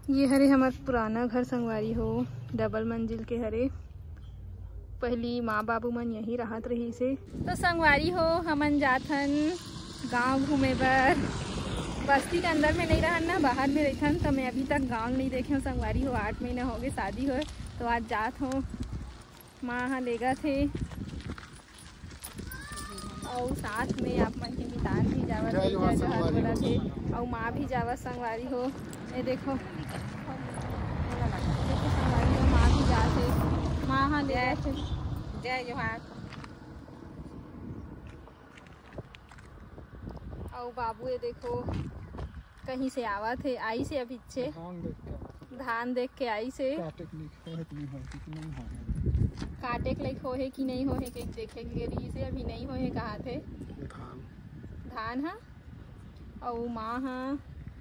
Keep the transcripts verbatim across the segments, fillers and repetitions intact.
ये हरे हमार पुराना घर संगवारी हो, डबल मंजिल के हरे। पहली माँ बाबू मन यहीं रहत रही से। तो संगवारी हो हमन जाथन गांव घूमे बर। बस्ती के अंदर में नहीं रहन ना, बाहर में रहथन। तो मैं अभी तक गांव नहीं देखे हूँ संगवारी हो। आठ महीना हो गए शादी हो, तो आज जात हूँ। माँ हाँ लेगा थे और साथ में आप मन के मितान भी जावत बोला थे और माँ भी जावत संगवारी हो। ये देखो संगवारी हो, माँ भी जाते। माँ हाँ ले गए थे। जय जोहार। और बाबू ये देखो कहीं से आवा थे, आई से अभी से धान देख के आई से। काटे के लायक हो है कि नहीं हो है कि देखे के रही से। अभी नहीं हो है कहा थे धान धान हाँ। और माँ हाँ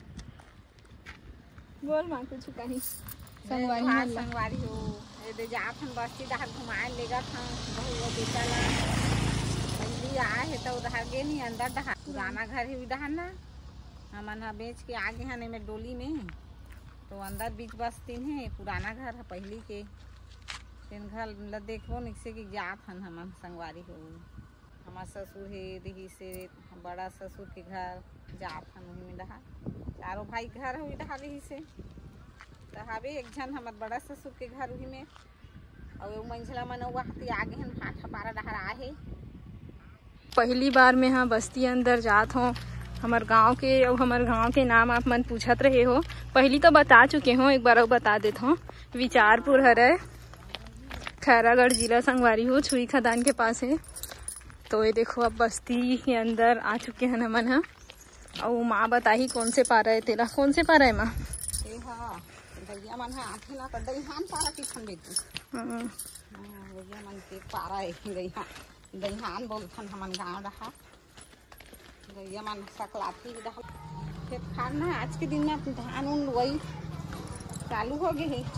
बोल माँ कुछ कहीं संगवारी हाँ संगवारी हो। ये जात हम बस्ती डहर घुमाए लेगा था बहु बेटा ला। पहली आए है तो उधर गे नहीं अंदर डहर पुराना घर है डहर ना। हमन हा बेच के आगे हैं में डोली में, तो अंदर बीच बस्ती है पुराना घर है पहली के। तेन घर ल देखो निकसे की जात हन हमन संगवारी हो। हमार ससुर है रही से बड़ा ससुर के घर जात हन वही में डहा। चारों भाई घर है डहा रही से। तो हवे एक झन हमार बड़ा ससुर के घर वही में। और वो मंझला मन वहाँ आगे हन भाठा पारा डहर आहे। पहली बार में हाँ बस्ती अंदर जात हो। हमार गांव के और हमार गांव के नाम आप मन पूछत रहे हो। पहली तो बता चुके हो, एक बार और बता देता हूँ। विचारपुर हरे, खैरागढ़ जिला संगवारी हो, छुरी खदान के पास है। तो ये देखो अब बस्ती के अंदर आ चुके हैं हमन हा। और माँ बताही कौन से पारा है तेरा, कौन से पारा है माँ? ए हां भैया मन हा आथे ना त दईहान पारा की खन बेटी। हां भैया मन के पारा है दईहान दईहान बोलथन हमन गांव रहा। भैया मन सकलाती रहा खेत खाना। आज के दिन में धान उन वही चालू हो गए है।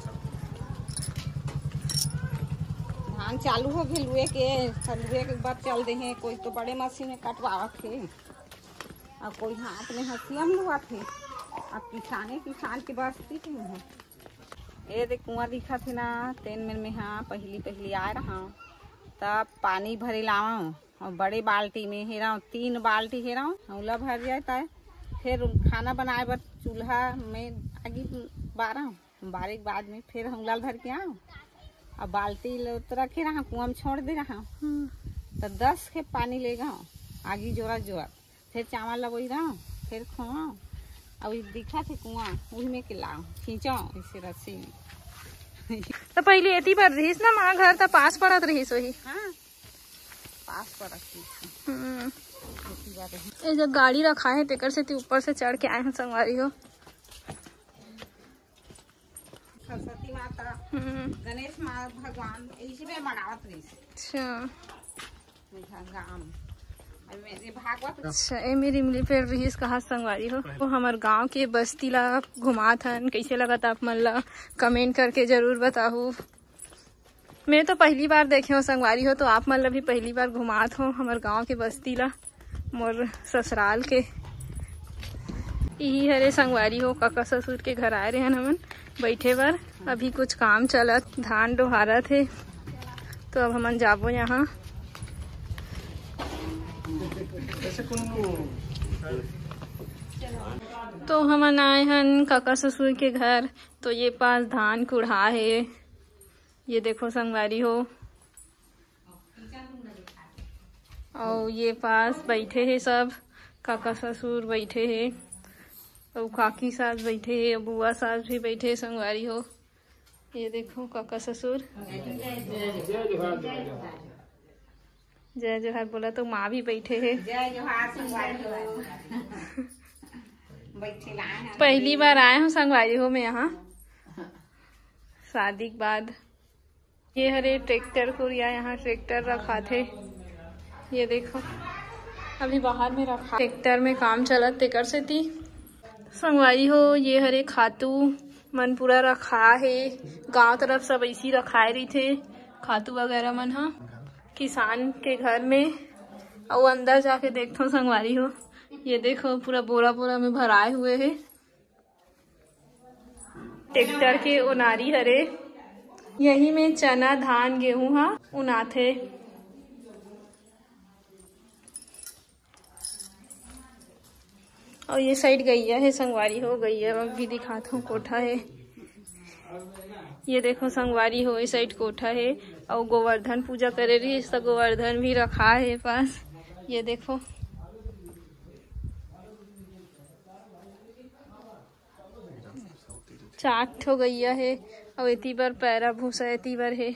धान चालू हो गए लुए के लुए के बाद चल दे हैं। कोई तो बड़े मशीन में कटवावत थे और कोई हाथ में हसियम लुआ थे। अब किसाने किसान की बस्ती थी है। ये देख कुआं दिखा थे ना तेन में में हाँ पहली पहली आ रहा तब पानी भरे लावा और बड़े बाल्टी में हेरा तीन बाल्टी हेरा हौला भर जाता है। फिर खाना बनाए बर चूल्हा में आगे बारह बारे के बाद में फिर हौला भर के आओ। अब बाल्टी रखे रहा कुआं में छोड़ दे रहा तो दस के पानी लेगा आगे जोरा जोरा। फिर चावल लगोई रहा फिर खुआओ। अब दिखा थे कुआं वही में के लाओ खींचाओ इसे रस्सी में। तो पहले एती पर रहीस ना माँ घर तो पास पड़त रहीस वही। हाँ पास पड़त। हम्म ये जब गाड़ी रखा है तेकर से ऊपर से चढ़ के आए हैं संगवारी हो। सरस्वती माता गणेश माँ भगवान इसी में मनावत रही। अच्छा भागवत। अच्छा ए मेरी मिली पेड़ रहीस कहा संगवारी हो। वो हमार गांव के बस्ती ला घुमात हन, कैसे लगत आप मन ला कमेंट करके जरूर बताओ। मैं तो पहली बार देखे हो संगवारी हो, तो आप मन ला भी पहली बार घुमात हो हमार गांव के बस्ती ला मोर ससुराल के। यही हरे संगवारी हो काका ससुर के घर आए रहे हैं हमन बैठे बर। अभी कुछ काम चलत धान डोहारा थे तो अब हमन जाबो यहाँ। तो हमन आए हन काका ससुर के घर। तो ये पास धान कुढ़ा है, ये देखो संगवारी हो। और ये पास बैठे हैं सब काका ससुर बैठे हैं और काकी सास बैठे हैं, बुआ सास भी बैठे हैं संगवारी हो। ये देखो काका ससुर जय जोहार बोला तो माँ भी बैठे हैं। जय जोहार संगवारी हो। बैठे लाए हैं पहली बार आए हूँ संगवारी हो मैं यहाँ शादी के बाद। ये हरे ट्रैक्टर को या यहाँ ट्रैक्टर रखा थे। ये देखो अभी बाहर में रखा ट्रैक्टर में काम चला तेकर से थी संगवारी हो। ये हरे खातू मन पूरा रखा है, गांव तरफ सब ऐसी रखाए रही थे खातू वगैरह मन हा किसान के घर में। और अंदर जाके देखो संगवारी हो, ये देखो पूरा बोरा बोरा में भराए हुए है। टेक्टर के ओनारी हरे, यही में चना धान गेहूं हा उनाथे। और ये साइड गैया है संगवारी हो, गैया भी दिखाता हूँ। कोठा है, ये देखो संगवारी हो, इस साइड कोठा है। और गोवर्धन पूजा करे रही तो गोवर्धन भी रखा है पास। ये देखो चाट हो गैया है। और एती बार पैरा भूसा एती बार है।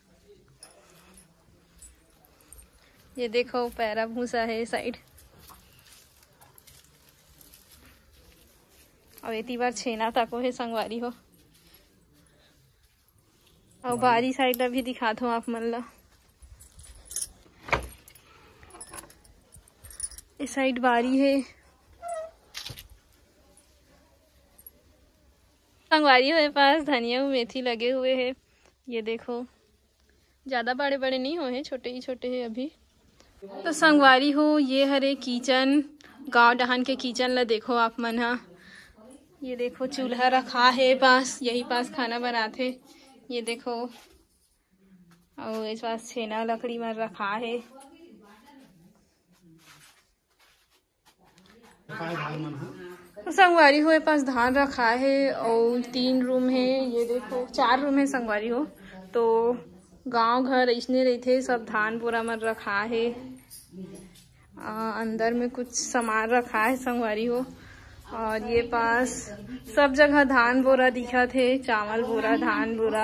ये देखो पैरा भूसा है साइड। और एती बार छेना ताको है संगवारी हो। और बारी साइड ला भी दिखा दो आप मन ला। इस साइड बारी है संगवारी हो पास। धनिया और मेथी लगे हुए हैं। ये देखो ज्यादा बड़े बड़े नहीं हुए हैं, छोटे ही छोटे हैं अभी। तो संगवारी हो ये हरे किचन, गांव डहान के किचन ला देखो आप मन हा। ये देखो चूल्हा रखा है पास, यही पास खाना बनाते। ये देखो और इस पास छेना लकड़ी में रखा है। तो संगवारी हो पास धान रखा है और तीन रूम है। ये देखो चार रूम है संगवारी हो। तो गांव घर इसने रहते, सब धान बोरा में रखा है। आ, अंदर में कुछ सामान रखा है संगवारी हो। और ये पास सब जगह धान बोरा दिखा थे, चावल बोरा, धान बोरा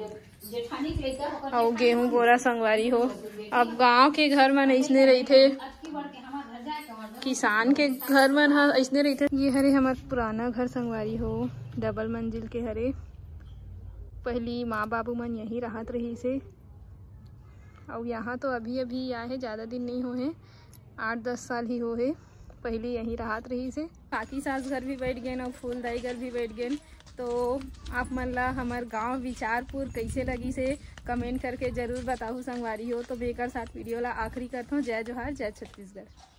और गेहूं बोरा संगवारी हो। अब गांव के घर में ऐसने रही थे, किसान के घर में ऐसने रही थे। ये हरे हमारा पुराना घर संगवारी हो, डबल मंजिल के हरे। पहली माँ बाबू मन यहीं रहत रही से। और यहाँ तो अभी अभी आए है, ज़्यादा दिन नहीं हुए, आठ दस साल ही हो है। पहले यहीं राहत रही से। काकी सास घर भी बैठ गए और फूलदाई घर भी बैठ गए। तो आप मन ला हमार गांव विचारपुर कैसे लगी से कमेंट करके जरूर बताओ संगवारी हो। तो बेकर साथ वीडियो ला आखिरी करता हूँ। जय जोहार, जय छत्तीसगढ़।